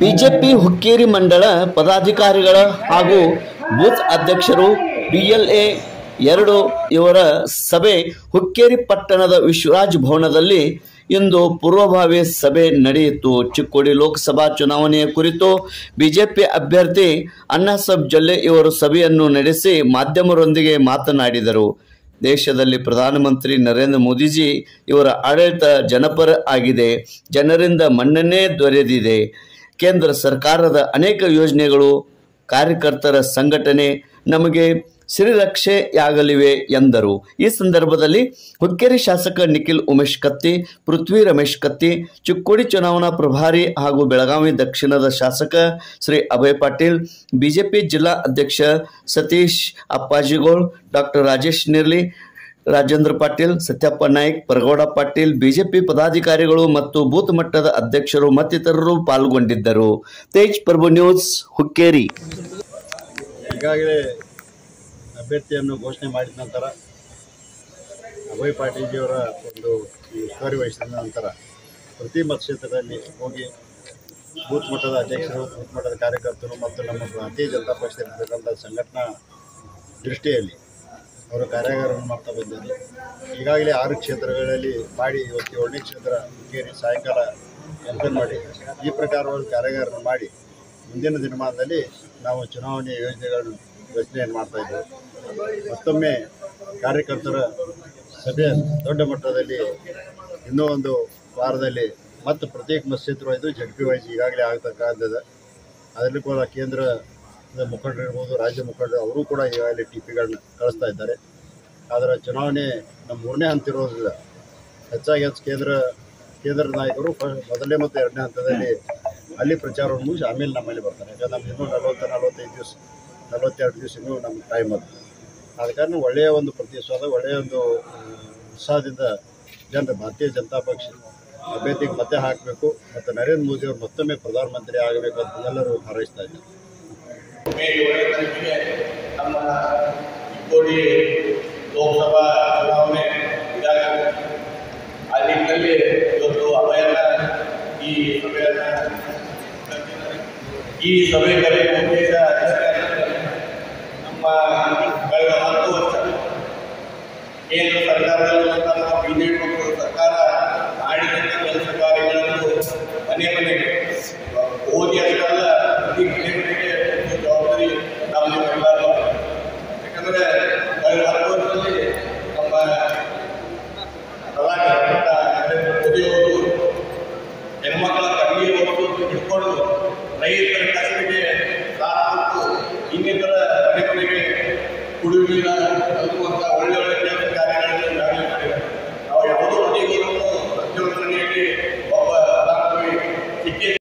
BJP Hukkeri ಮಂಡಳ ಪದಾಧಿಕಾರಿಗಳ ಹಾಗೂ ಬೂತ್ ಅಧ್ಯಕ್ಷರು BLA 2 ಇವರ ಸಭೆ ಹುಕ್ಕೇರಿ ಪಟ್ಟಣದ ವಿಶ್ವರಾಜ್ ಭವನದಲ್ಲಿ ಇಂದು ಪೂರ್ವಭಾವಿ ಸಭೆ ನಡೆಯಿತು. ಚಿಕ್ಕೋಡಿ ಲೋಕಸಭಾ ಚುನಾವಣೆಯ ಕುರಿತು ಬಿಜೆಪಿ ಅಭ್ಯರ್ಥಿ ಅಣ್ಣಾಸಾಹೇಬ್ ಜೊಲ್ಲೆ ಇವರು ಸಭೆಯನ್ನು ನಡೆಸಿ ಮಾಧ್ಯಮರೊಂದಿಗೆ ಮಾತನಾಡಿದರು. ದೇಶದಲ್ಲಿ ಪ್ರಧಾನಮಂತ್ರಿ ನರೇಂದ್ರ ಮೋದಿಜಿ ಇವರ ಆಡಳಿತ ಜನಪರ ಆಗಿದೆ, ಜನರಿಂದ ಮನ್ನಣೆ ದೊರೆದಿದೆ. ಕೇಂದ್ರ ಸರ್ಕಾರದ ಅನೇಕ ಯೋಜನೆಗಳು, ಕಾರ್ಯಕರ್ತರ ಸಂಘಟನೆ ನಮಗೆ ಶ್ರೀರಕ್ಷೆಯಾಗಲಿವೆ ಎಂದರು. ಈ ಸಂದರ್ಭದಲ್ಲಿ ಹುಕ್ಕೇರಿ ಶಾಸಕ ನಿಖಿಲ್ ಉಮೇಶ್ ಕತ್ತಿ, ಪೃಥ್ವಿ ರಮೇಶ್ ಕತ್ತಿ, ಚಿಕ್ಕೋಡಿ ಚುನಾವಣಾ ಪ್ರಭಾರಿ ಹಾಗೂ ಬೆಳಗಾವಿ ದಕ್ಷಿಣದ ಶಾಸಕ ಶ್ರೀ ಅಭಯ್ ಪಾಟೀಲ್, ಬಿಜೆಪಿ ಜಿಲ್ಲಾ ಅಧ್ಯಕ್ಷ ಸತೀಶ್ ಅಪ್ಪಾಜಿಗೋಳ್, ಡಾಕ್ಟರ್ ರಾಜೇಶ್ ನಿರ್ಲಿ, ರಾಜೇಂದ್ರ ಪಾಟೀಲ್, ಸತ್ಯಪ್ಪ ನಾಯ್ಕ್, ಪರಗೌಡ ಪಾಟೀಲ್, ಬಿಜೆಪಿ ಪದಾಧಿಕಾರಿಗಳು ಮತ್ತು ಬೂತ್ ಮಟ್ಟದ ಅಧ್ಯಕ್ಷರು ಮತ್ತಿತರರು ಪಾಲ್ಗೊಂಡಿದ್ದರು. ತೇಜ್ ಪ್ರಭು ನ್ಯೂಸ್, ಹುಕ್ಕೇರಿ. ಈಗಾಗಲೇ ಅಭ್ಯರ್ಥಿಯನ್ನು ಘೋಷಣೆ ಮಾಡಿದ ನಂತರ ಅಭಯ್ ಪಾಟೀಲ್ಜಿಯವರ ಒಂದು ಉಸ್ತುವಾರಿ ವಹಿಸಿದ ನಂತರ ಪ್ರತಿ ಮತಕ್ಷೇತ್ರದಲ್ಲಿ ಹೋಗಿ ಬೂತ್ ಮಟ್ಟದ ಅಧ್ಯಕ್ಷರು, ಬೂತ್ ಮಟ್ಟದ ಕಾರ್ಯಕರ್ತರು ಮತ್ತು ನಮ್ಮ ಭಾರತೀಯ ಜನತಾ ಪಕ್ಷದಲ್ಲಿರ್ತಕ್ಕಂಥ ಸಂಘಟನಾ ದೃಷ್ಟಿಯಲ್ಲಿ ಅವರು ಕಾರ್ಯಾಗಾರವನ್ನು ಮಾಡ್ತಾ ಬಂದಿದ್ದಾರೆ. ಈಗಾಗಲೇ 6 ಕ್ಷೇತ್ರಗಳಲ್ಲಿ ಮಾಡಿ ಇವತ್ತು 7ನೇ ಕ್ಷೇತ್ರ ಹುಕ್ಕೇರಿ ಸಾಯಂಕಾಲ ಓಪನ್ ಮಾಡಿ ಈ ಪ್ರಕಾರವಾಗಿ ಕಾರ್ಯಾಗಾರವನ್ನು ಮಾಡಿ ಮುಂದಿನ ದಿನಮಾನದಲ್ಲಿ ನಾವು ಚುನಾವಣೆಯ ಯೋಜನೆಗಳನ್ನು ರಚನೆಯನ್ನು ಮಾಡ್ತಾಯಿದ್ದೇವೆ. ಮತ್ತೊಮ್ಮೆ ಕಾರ್ಯಕರ್ತರ ಸಭೆ ದೊಡ್ಡ ಮಟ್ಟದಲ್ಲಿ ಇನ್ನೂ ಒಂದು ವಾರದಲ್ಲಿ ಮತ್ತು ಪ್ರತ್ಯೇಕ ಮತಕ್ಷೇತ್ರ ಇದು ಜಡ್ಪಿ ವೈಸ್ ಈಗಾಗಲೇ ಆಗ್ತಕ್ಕಂಥದ್ದು. ಅದರಲ್ಲಿ ಕೂಡ ಕೇಂದ್ರದ ಮುಖಂಡರಿರ್ಬೋದು, ರಾಜ್ಯ ಮುಖಂಡರು ಅವರು ಕೂಡ ಈಗಾಗಲೇ ಟಿಪಿಗಳನ್ನ ಕಳಿಸ್ತಾ ಇದ್ದಾರೆ. ಆದರೆ ಚುನಾವಣೆ ನಮ್ಮ 3ನೇ ಹಂತ ಇರೋದ್ರಿಂದ ಹೆಚ್ಚಾಗಿ ಕೇಂದ್ರ ನಾಯಕರು ಮೊದಲನೇ ಮತ್ತು 2ನೇ ಹಂತದಲ್ಲಿ ಅಲ್ಲಿ ಪ್ರಚಾರವನ್ನು ಮುಗಿಸಿ ಆಮೇಲೆ ನಮ್ಮಲ್ಲಿ ಬರ್ತಾರೆ. ಯಾಕಂದ್ರೆ ನಮ್ಗೆ ಇನ್ನೂ 40-45 ದಿವಸ 42 ದಿವಸ ಇನ್ನೂ ನಮ್ಗೆ ಟೈಮ್ ಅದು. ಆದ ಕಾರಣ ಒಳ್ಳೆಯ ಒಂದು ಪ್ರತಿಸ್ವಾದ, ಒಳ್ಳೆಯ ಒಂದು ಉತ್ಸಾಹದಿಂದ ಜನರು ಭಾರತೀಯ ಜನತಾ ಪಕ್ಷ ಅಭ್ಯರ್ಥಿಗೆ ಮತ್ತೆ ಹಾಕಬೇಕು ಮತ್ತು ನರೇಂದ್ರ ಮೋದಿ ಅವರು ಮತ್ತೊಮ್ಮೆ ಪ್ರಧಾನಮಂತ್ರಿ ಆಗಬೇಕು ಅಂತ ಎಲ್ಲರೂ ಹಾರೈಸ್ತಾ ಇದ್ದಾರೆ. ನಮ್ಮ ಚಿಕ್ಕೋಡಿ ಲೋಕಸಭಾ ಚುನಾವಣೆ ಇದಾಗಿದೆ. ಆ ನಿಟ್ಟಿನಲ್ಲಿ ಇವತ್ತು ಅಭಯನ ಈ ಸಭೆ ಕರೆಯುವ ಉದ್ದೇಶ ನಮ್ಮ ಕಳೆದ 10 ವರ್ಷ ಕೇಂದ್ರ ಸರ್ಕಾರದಲ್ಲಿ ಬಿಜೆಪಿ ಸರ್ಕಾರ ಮಾಡಿದಂಥ ಕೆಲಸ ಕಾರ್ಯಗಳನ್ನು ಮನೆ ಮನೆಗೆ ಓದಿ ಅಷ್ಟಲ್ಲ ಪ್ರತಿ ಮನೆಗಳಿಗೆ ಜವಾಬ್ದಾರಿ ನಮ್ಮನ್ನೆಲ್ಲರೂ. ಯಾಕಂದರೆ ಕಳೆದ 10 ವರ್ಷದಲ್ಲಿ ನಮ್ಮ ಪ್ರಧಾನಿ ನರೇಂದ್ರ ಮೋದಿಯವರು ಹೆಣ್ಮಕ್ಕಳ ಕಣ್ಣೀರು ವಸ್ತು ಹಿಡ್ಕೊಂಡು ರೈತರ ಕಸರಿಗೆ ಸಾಕು ಇನ್ನಿತರ ಮನೆ ಮನೆಗೆ ಕುಡಿಯುವ ಕಲಿಸುವಂಥ ಒಳ್ಳೆಯ